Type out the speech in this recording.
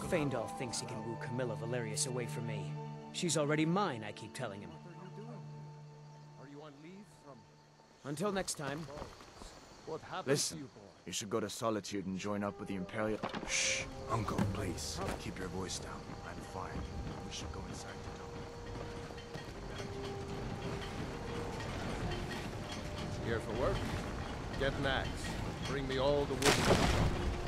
Faendal thinks he can woo Camilla Valerius away from me. She's already mine, I keep telling him. Are you on leave from... Until next time. What happened Listen, to you, boy? you should go to Solitude and join up with the Imperial... Shh, Uncle, please. Keep your voice down. I'm fine. We should go inside to talk. Here for work? Get an axe. Bring me all the wood.